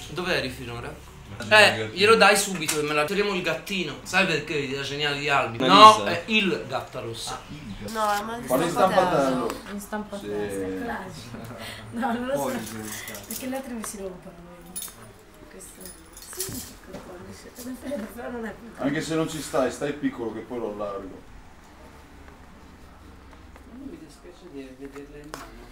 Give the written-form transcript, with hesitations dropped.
Dov'eri finora? Glielo dai subito che me la togliamo il gattino. Sai perché ti dà segnale di Albi? No, è il gattarossa. No, ma Quale stampatello? in stampatello. Sì. No, non lo so. Perché le altre mi si rompono. Questo. Sì, un piccolo pollice. Però non è piccolo. Anche se non ci stai piccolo che poi lo allargo. Non mi dispiace di vederla in mano.